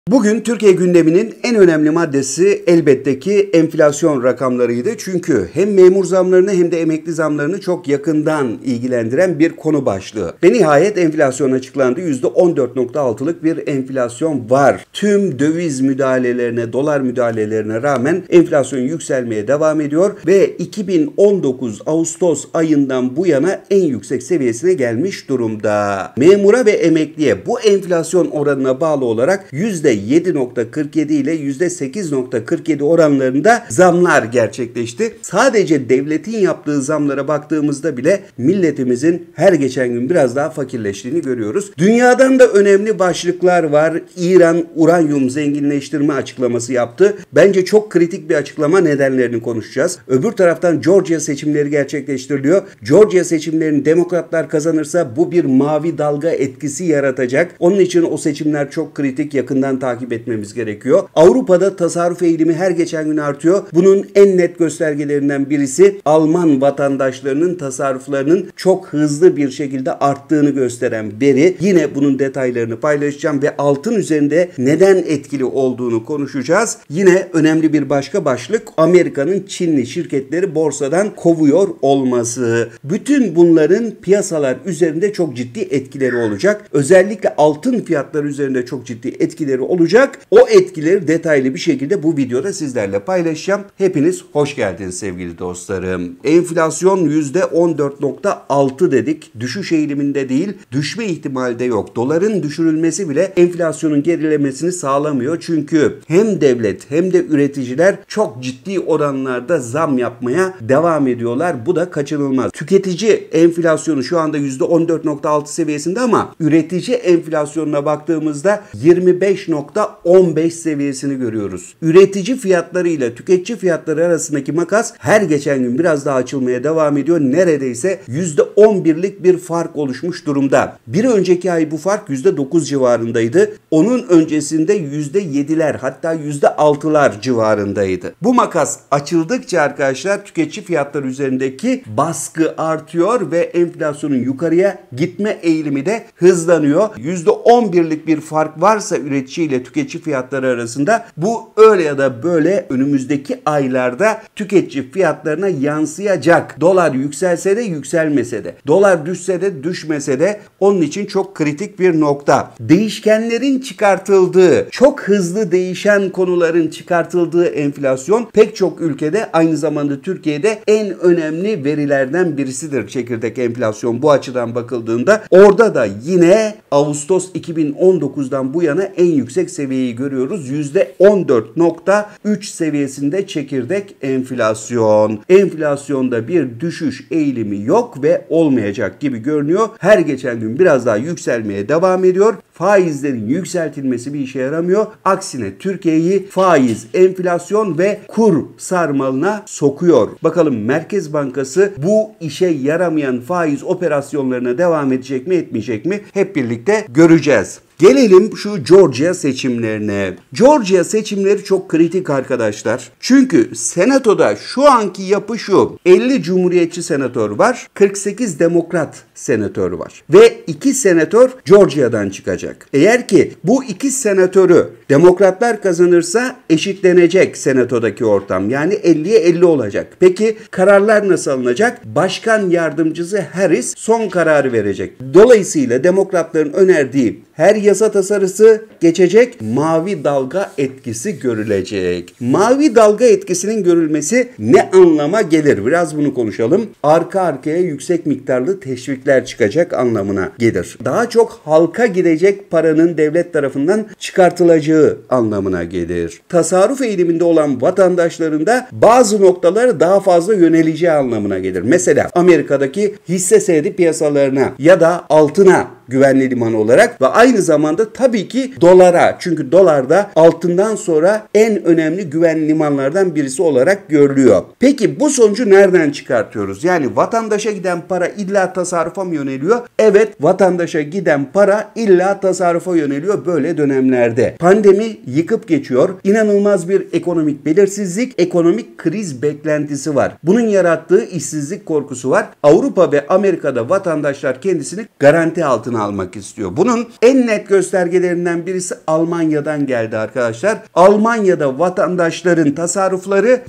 Bugün Türkiye gündeminin en önemli maddesi elbette ki enflasyon rakamlarıydı. Çünkü hem memur zamlarını hem de emekli zamlarını çok yakından ilgilendiren bir konu başlığı. Ve nihayet enflasyon açıklandı. %14.6'lık bir enflasyon var. Tüm döviz müdahalelerine, dolar müdahalelerine rağmen enflasyon yükselmeye devam ediyor. Ve 2019 Ağustos ayından bu yana en yüksek seviyesine gelmiş durumda. Memura ve emekliye bu enflasyon oranına bağlı olarak %7.47 ile %8.47 oranlarında zamlar gerçekleşti. Sadece devletin yaptığı zamlara baktığımızda bile milletimizin her geçen gün biraz daha fakirleştiğini görüyoruz. Dünyadan da önemli başlıklar var. İran uranyum zenginleştirme açıklaması yaptı. Bence çok kritik bir açıklama, nedenlerini konuşacağız. Öbür taraftan Georgia seçimleri gerçekleştiriliyor. Georgia seçimlerini demokratlar kazanırsa bu bir mavi dalga etkisi yaratacak. Onun için o seçimler çok kritik, yakından takip etmemiz gerekiyor. Avrupa'da tasarruf eğilimi her geçen gün artıyor. Bunun en net göstergelerinden birisi Alman vatandaşlarının tasarruflarının çok hızlı bir şekilde arttığını gösteren veri. Yine bunun detaylarını paylaşacağım ve altın üzerinde neden etkili olduğunu konuşacağız. Yine önemli bir başka başlık, Amerika'nın Çinli şirketleri borsadan kovuyor olması. Bütün bunların piyasalar üzerinde çok ciddi etkileri olacak. Özellikle altın fiyatları üzerinde çok ciddi etkileri olacak. O etkileri detaylı bir şekilde bu videoda sizlerle paylaşacağım. Hepiniz hoş geldiniz sevgili dostlarım. Enflasyon %14.6 dedik. Düşüş eğiliminde değil, düşme ihtimali de yok. Doların düşürülmesi bile enflasyonun gerilemesini sağlamıyor. Çünkü hem devlet hem de üreticiler çok ciddi oranlarda zam yapmaya devam ediyorlar. Bu da kaçınılmaz. Tüketici enflasyonu şu anda %14.6 seviyesinde ama üretici enflasyonuna baktığımızda 25.15 seviyesini görüyoruz. Üretici fiyatları ile tüketici fiyatları arasındaki makas her geçen gün biraz daha açılmaya devam ediyor. Neredeyse %11'lik bir fark oluşmuş durumda. Bir önceki ay bu fark %9 civarındaydı. Onun öncesinde %7'ler hatta %6'lar civarındaydı. Bu makas açıldıkça arkadaşlar tüketici fiyatları üzerindeki baskı artıyor ve enflasyonun yukarıya gitme eğilimi de hızlanıyor. %11'lik bir fark varsa üretici ile tüketici fiyatları arasında bu öyle ya da böyle önümüzdeki aylarda tüketici fiyatlarına yansıyacak. Dolar yükselse de yükselmese de, dolar düşse de düşmese de onun için çok kritik bir nokta. Değişkenlerin çıkartıldığı, çok hızlı değişen konuların çıkartıldığı enflasyon pek çok ülkede, aynı zamanda Türkiye'de en önemli verilerden birisidir çekirdek enflasyon bu açıdan bakıldığında. Orada da yine Ağustos 2019'dan bu yana en yüksek seviyeyi görüyoruz. %14.3 seviyesinde çekirdek enflasyon. Enflasyonda bir düşüş eğilimi yok ve olmayacak gibi görünüyor. Her geçen gün biraz daha yükselmeye devam ediyor. Faizlerin yükseltilmesi bir işe yaramıyor. Aksine Türkiye'yi faiz, enflasyon ve kur sarmalına sokuyor. Bakalım Merkez Bankası bu işe yaramayan faiz operasyonlarına devam edecek mi, etmeyecek mi? Hep birlikte göreceğiz. Gelelim şu Georgia seçimlerine. Georgia seçimleri çok kritik arkadaşlar. Çünkü senatoda şu anki yapı şu: 50 cumhuriyetçi senatör var, 48 demokrat senatör var. Ve 2 senatör Georgia'dan çıkacak. Eğer ki bu 2 senatörü demokratlar kazanırsa eşitlenecek senatodaki ortam. Yani 50'ye 50 olacak. Peki kararlar nasıl alınacak? Başkan yardımcısı Harris son kararı verecek. Dolayısıyla demokratların önerdiği her yasa tasarısı geçecek, mavi dalga etkisi görülecek. Mavi dalga etkisinin görülmesi ne anlama gelir? Biraz bunu konuşalım. Arka arkaya yüksek miktarlı teşvikler çıkacak anlamına gelir. Daha çok halka gidecek paranın devlet tarafından çıkartılacağı anlamına gelir. Tasarruf eğiliminde olan vatandaşların da bazı noktalara daha fazla yöneleceği anlamına gelir. Mesela Amerika'daki hisse senedi piyasalarına ya da altına güvenli liman olarak ve aynı zamanda tabii ki dolara. Çünkü dolar da altından sonra en önemli güvenli limanlardan birisi olarak görülüyor. Peki bu sonucu nereden çıkartıyoruz? Yani vatandaşa giden para illa tasarrufa mı yöneliyor? Evet, vatandaşa giden para illa tasarrufa yöneliyor böyle dönemlerde. Pandemi yıkıp geçiyor. İnanılmaz bir ekonomik belirsizlik, ekonomik kriz beklentisi var. Bunun yarattığı işsizlik korkusu var. Avrupa ve Amerika'da vatandaşlar kendisini garanti altına almak istiyor. Bunun en net göstergelerinden birisi Almanya'dan geldi arkadaşlar. Almanya'da vatandaşların tasarrufları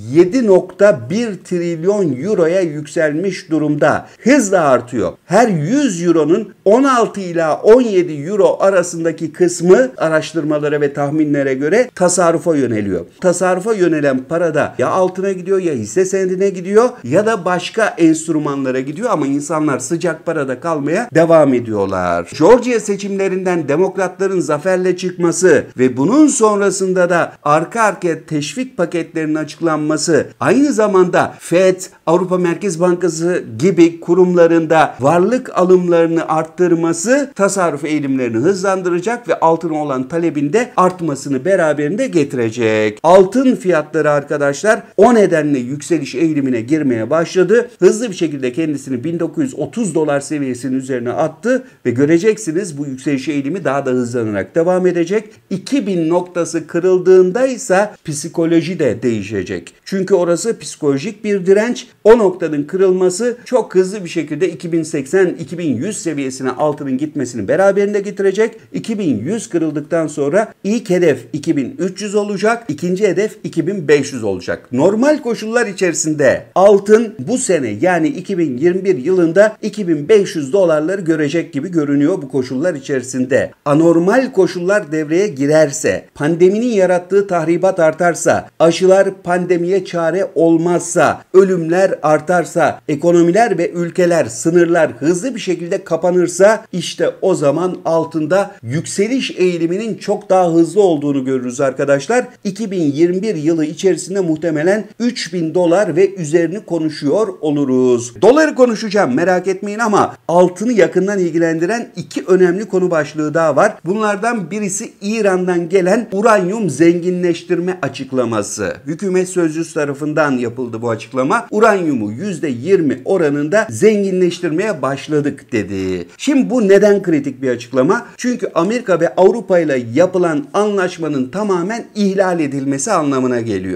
7,1 trilyon euroya yükselmiş durumda. Hızla artıyor. Her 100 euronun 16 ila 17 euro arasındaki kısmı araştırmalara ve tahminlere göre tasarrufa yöneliyor. Tasarrufa yönelen para da ya altına gidiyor ya hisse senedine gidiyor ya da başka enstrümanlara gidiyor ama insanlar sıcak parada kalmaya devam ediyorlar. Georgia seçimlerinden demokratların zaferle çıkması ve bunun sonrasında da arka arkaya teşvik paketlerinin açıklanması, aynı zamanda FED, Avrupa Merkez Bankası gibi kurumlarında varlık alımlarını arttırması tasarruf eğilimlerini hızlandıracak ve altına olan talebin de artmasını beraberinde getirecek. Altın fiyatları arkadaşlar o nedenle yükseliş eğilimine girmeye başladı. Hızlı bir şekilde kendisini 1930 dolar seviyesinin üzerine attı ve göreceksiniz bu yükseliş eğilimi daha da hızlanarak devam edecek. 2000 noktası kırıldığında ise psikoloji de değişecek. Çünkü orası psikolojik bir direnç. O noktanın kırılması çok hızlı bir şekilde 2080-2100 seviyesine altının gitmesini beraberinde getirecek. 2100 kırıldıktan sonra ilk hedef 2300 olacak. İkinci hedef 2500 olacak. Normal koşullar içerisinde altın bu sene yani 2021 yılında 2500 dolarları görecek gibi görünüyor bu koşullar içerisinde. Anormal koşullar devreye girerse, pandeminin yarattığı tahribat artarsa, aşılar pandemiye çare olmazsa, ölümler artarsa, ekonomiler ve ülkeler, sınırlar hızlı bir şekilde kapanırsa işte o zaman altında yükseliş eğiliminin çok daha hızlı olduğunu görürüz arkadaşlar. 2021 yılı içerisinde muhtemelen 3000 dolar ve üzerini konuşuyor oluruz. Doları konuşacağım merak etmeyin ama altını yakından ilgilendiren iki önemli konu başlığı daha var. Bunlardan birisi İran'dan gelen uranyum zenginleştirme açıklaması. Hükümet sözcüsü tarafından yapıldı bu açıklama. Uranyumu %20 oranında zenginleştirmeye başladık dedi. Şimdi bu neden kritik bir açıklama? Çünkü Amerika ve Avrupa ile yapılan anlaşmanın tamamen ihlal edilmesi anlamına geliyor.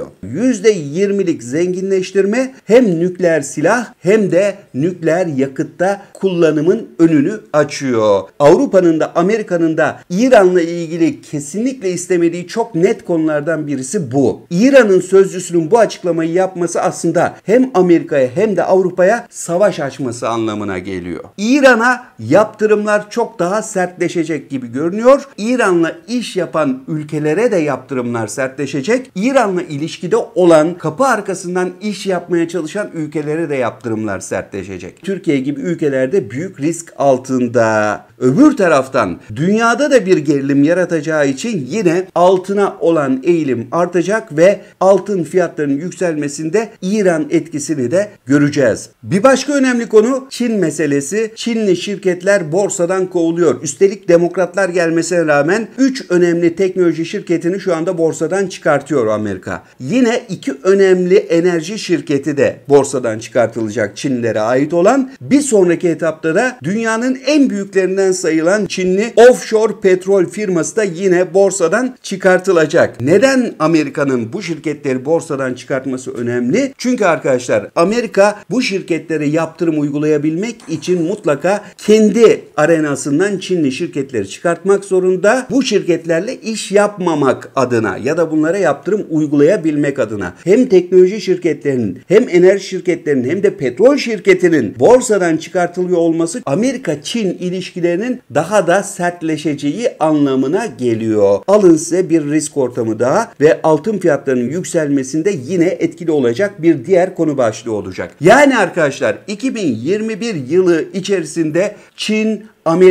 %20'lik zenginleştirme hem nükleer silah hem de nükleer yakıtta kullanımın önünü açıyor. Avrupa'nın da Amerika'nın da İran'la ilgili kesinlikle istemediği çok net konulardan birisi bu. İran'ın sözcüsünün bu açıklamayı yapması aslında hem Amerika'ya hem de Avrupa'ya savaş açması anlamına geliyor. İran'a yaptırımlar çok daha sertleşecek gibi görünüyor. İran'la iş yapan ülkelere de yaptırımlar sertleşecek. İran'la ilişkide olan, kapı arkasından iş yapmaya çalışan ülkelere de yaptırımlar sertleşecek. Türkiye gibi ülkelerde büyük risk altında. Öbür taraftan dünyada da bir gerilim yaratacağı için yine altına olan eğilim artacak ve altın fiyatlarının yükselmesinde İran etkisini de göreceğiz. Bir başka önemli konu Çin meselesi. Çinli şirketler borsadan kovuluyor. Üstelik demokratlar gelmesine rağmen 3 önemli teknoloji şirketini şu anda borsadan çıkartıyor Amerika. Yine 2 önemli enerji şirketi de borsadan çıkartılacak Çinlilere ait olan. Bir sonraki etapta da dünyanın en büyüklerinden sayılan Çinli offshore petrol firması da yine borsadan çıkartılacak. Neden Amerika'nın bu şirketleri borsadan çıkartması önemli? Çünkü arkadaşlar Amerika bu şirketlere yaptırım uygulayabilmek için mutlaka kendi arenasından Çinli şirketleri çıkartmak zorunda. Bu şirketlerle iş yapmamak adına ya da bunlara yaptırım uygulayabilmek adına hem teknoloji şirketlerinin hem enerji şirketlerinin hem de petrol şirketinin borsadan çıkartılıyor olması Amerika-Çin ilişkilerinin daha da sertleşeceği anlamına geliyor. Alın size bir risk ortamı daha ve altın fiyatlarının yükselmesinde yine etkili olacak bir diğer konu başlığı olacak. Yani arkadaşlar 2021 yılı içerisinde Çin,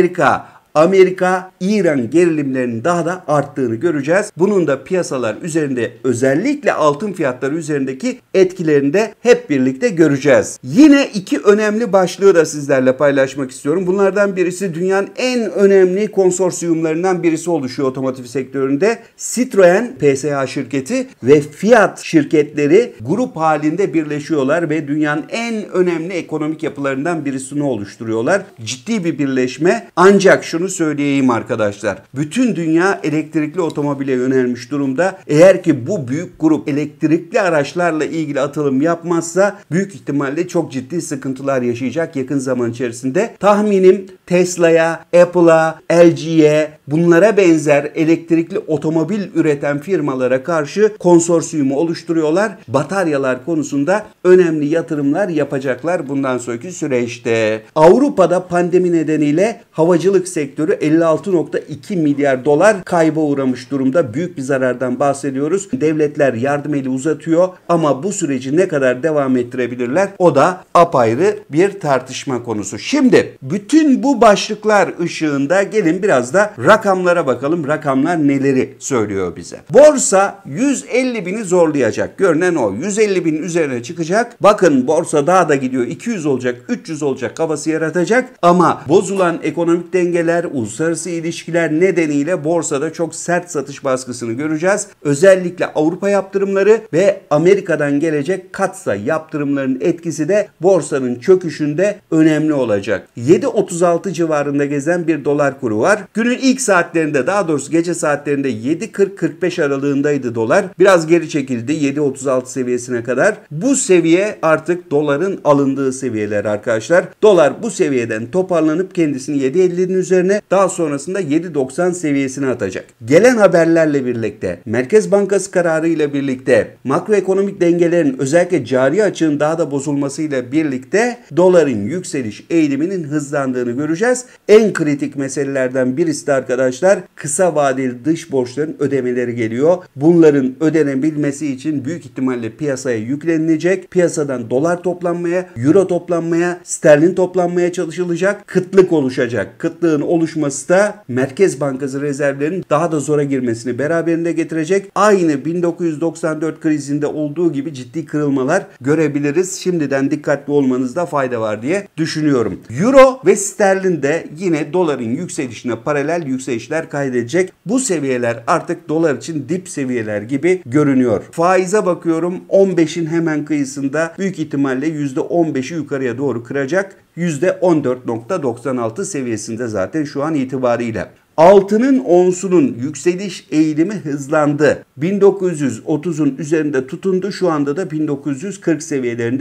Amerika-İran gerilimlerinin daha da arttığını göreceğiz. Bunun da piyasalar üzerinde özellikle altın fiyatları üzerindeki etkilerini de hep birlikte göreceğiz. Yine iki önemli başlığı da sizlerle paylaşmak istiyorum. Bunlardan birisi dünyanın en önemli konsorsiyumlarından birisi oluşuyor otomotiv sektöründe. Citroen PSA şirketi ve Fiat şirketleri grup halinde birleşiyorlar ve dünyanın en önemli ekonomik yapılarından birisini oluşturuyorlar. Ciddi bir birleşme. Ancak şunu şunu söyleyeyim arkadaşlar. Bütün dünya elektrikli otomobile yönelmiş durumda. Eğer ki bu büyük grup elektrikli araçlarla ilgili atılım yapmazsa büyük ihtimalle çok ciddi sıkıntılar yaşayacak yakın zaman içerisinde. Tahminim Tesla'ya, Apple'a, LG'ye, bunlara benzer elektrikli otomobil üreten firmalara karşı konsorsiyumu oluşturuyorlar. Bataryalar konusunda önemli yatırımlar yapacaklar bundan sonraki süreçte. Avrupa'da pandemi nedeniyle havacılık sektörü 56,2 milyar dolar kayba uğramış durumda. Büyük bir zarardan bahsediyoruz. Devletler yardım eli uzatıyor ama bu süreci ne kadar devam ettirebilirler? O da apayrı bir tartışma konusu. Şimdi bütün bu başlıklar ışığında gelin biraz da rakamlara bakalım. Rakamlar neleri söylüyor bize? Borsa 150 bini zorlayacak. Görünen o. 150 binin üzerine çıkacak. Bakın borsa daha da gidiyor. 200 olacak, 300 olacak havası yaratacak. Ama bozulan ekonomik dengeler, uluslararası ilişkiler nedeniyle borsada çok sert satış baskısını göreceğiz. Özellikle Avrupa yaptırımları ve Amerika'dan gelecek katsa yaptırımların etkisi de borsanın çöküşünde önemli olacak. 7.36 civarında gezen bir dolar kuru var. Günün ilk saatlerinde, daha doğrusu gece saatlerinde 7.40-45 aralığındaydı dolar. Biraz geri çekildi 7.36 seviyesine kadar. Bu seviye artık doların alındığı seviyeler arkadaşlar. Dolar bu seviyeden toparlanıp kendisini 7.50'nin üzerine, daha sonrasında 7.90 seviyesine atacak. Gelen haberlerle birlikte, Merkez Bankası kararı ile birlikte, makroekonomik dengelerin özellikle cari açığın daha da bozulmasıyla birlikte doların yükseliş eğiliminin hızlandığını göreceğiz. En kritik meselelerden birisi de arkadaşlar kısa vadeli dış borçların ödemeleri geliyor. Bunların ödenebilmesi için büyük ihtimalle piyasaya yüklenilecek. Piyasadan dolar toplanmaya, euro toplanmaya, sterlin toplanmaya çalışılacak. Kıtlık oluşacak. Kıtlığın oluşması da Merkez Bankası rezervlerinin daha da zora girmesini beraberinde getirecek. Aynı 1994 krizinde olduğu gibi ciddi kırılmalar görebiliriz. Şimdiden dikkatli olmanızda fayda var diye düşünüyorum. Euro ve sterlin de yine doların yükselişine paralel yükselişler kaydedecek. Bu seviyeler artık dolar için dip seviyeler gibi görünüyor. Faize bakıyorum 15'in hemen kıyısında, büyük ihtimalle %15'i yukarıya doğru kıracak. %14.96 seviyesinde zaten şu an itibariyle. Altının onsunun yükseliş eğilimi hızlandı. 1930'un üzerinde tutundu. Şu anda da 1940 seviyelerinde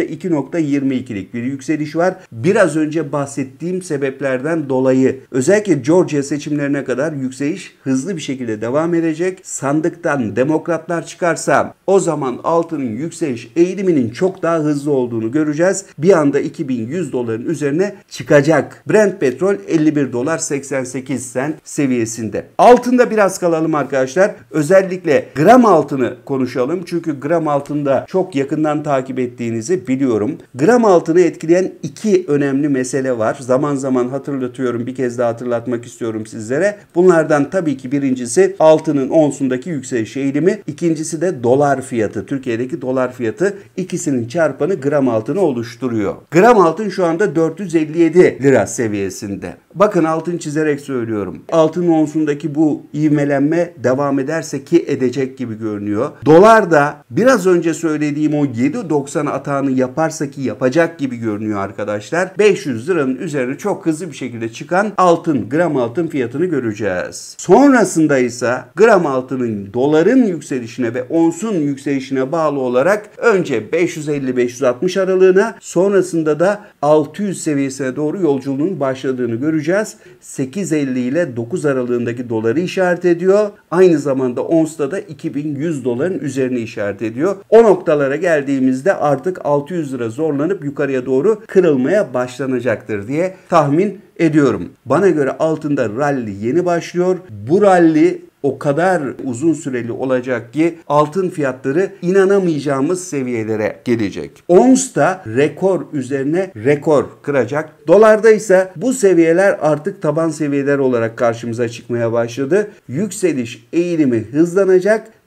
%2.22'lik bir yükseliş var. Biraz önce bahsettiğim sebeplerden dolayı özellikle Georgia seçimlerine kadar yükseliş hızlı bir şekilde devam edecek. Sandıktan demokratlar çıkarsa o zaman altının yükseliş eğiliminin çok daha hızlı olduğunu göreceğiz. Bir anda 2100 doların üzerine çıkacak. Brent petrol 51 dolar 88 sent seviyesinde. Altında biraz kalalım arkadaşlar. Özellikle gram altını konuşalım. Çünkü gram altında çok yakından takip ettiğinizi biliyorum. Gram altını etkileyen iki önemli mesele var. Zaman zaman hatırlatıyorum. Bir kez daha hatırlatmak istiyorum sizlere. Bunlardan tabii ki birincisi altının onsundaki yükseliş eğilimi. İkincisi de dolar fiyatı. Türkiye'deki dolar fiyatı. İkisinin çarpanı gram altını oluşturuyor. Gram altın şu anda 457 lira seviyesinde. Bakın altın çizerek söylüyorum. Altın onsundaki bu ivmelenme devam ederse ki edecek gibi görünüyor. Dolar da biraz önce söylediğim o 7.90 atağını yaparsa ki yapacak gibi görünüyor arkadaşlar. 500 liranın üzerine çok hızlı bir şekilde çıkan altın, gram altın fiyatını göreceğiz. Sonrasında ise gram altının doların yükselişine ve onsun yükselişine bağlı olarak önce 550-560 aralığına, sonrasında da 600 seviyesine doğru yolculuğun başladığını göreceğiz. 8.50 ile 9 aralığındaki doları işaret ediyor. Aynı zamanda onsta da 2100 doların üzerine işaret ediyor. O noktalara geldiğimizde artık 600 lira zorlanıp yukarıya doğru kırılmaya başlanacaktır diye tahmin ediyorum. Bana göre altında rally yeni başlıyor. Bu rally o kadar uzun süreli olacak ki altın fiyatları inanamayacağımız seviyelere gelecek. Ons da rekor üzerine rekor kıracak. Dolarda ise bu seviyeler artık taban seviyeler olarak karşımıza çıkmaya başladı. Yükseliş eğilimi hızlanacak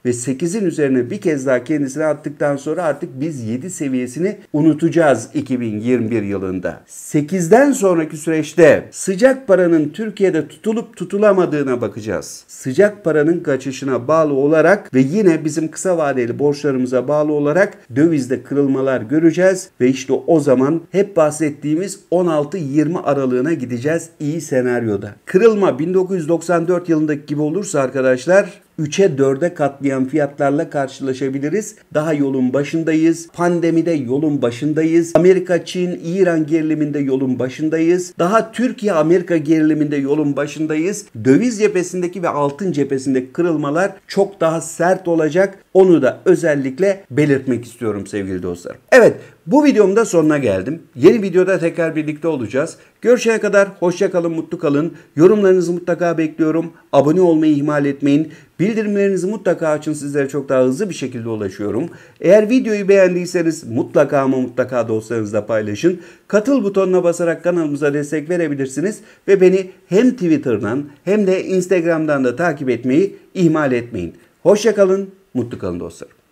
ve 8'in üzerine bir kez daha kendisine attıktan sonra artık biz 7 seviyesini unutacağız 2021 yılında. 8'den sonraki süreçte sıcak paranın Türkiye'de tutulup tutulamadığına bakacağız. Sıcak paranın kaçışına bağlı olarak ve yine bizim kısa vadeli borçlarımıza bağlı olarak dövizde kırılmalar göreceğiz ve işte o zaman hep bahsettiğimiz 16-20 aralığına gideceğiz iyi senaryoda. Kırılma 1994 yılındaki gibi olursa arkadaşlar 3'e 4'e katlayan fiyatlarla karşılaşabiliriz. Daha yolun başındayız. Pandemide yolun başındayız. Amerika, Çin, İran geriliminde yolun başındayız. Daha Türkiye-Amerika geriliminde yolun başındayız. Döviz cephesindeki ve altın cephesindeki kırılmalar çok daha sert olacak. Onu da özellikle belirtmek istiyorum sevgili dostlarım. Evet, bu videomda sonuna geldim. Yeni videoda tekrar birlikte olacağız. Görüşene kadar hoşça kalın, mutlu kalın. Yorumlarınızı mutlaka bekliyorum. Abone olmayı ihmal etmeyin. Bildirimlerinizi mutlaka açın, sizlere çok daha hızlı bir şekilde ulaşıyorum. Eğer videoyu beğendiyseniz mutlaka ama mutlaka dostlarınızla paylaşın. Katıl butonuna basarak kanalımıza destek verebilirsiniz. Ve beni hem Twitter'dan hem de Instagram'dan da takip etmeyi ihmal etmeyin. Hoşça kalın, mutlu kalın dostlarım.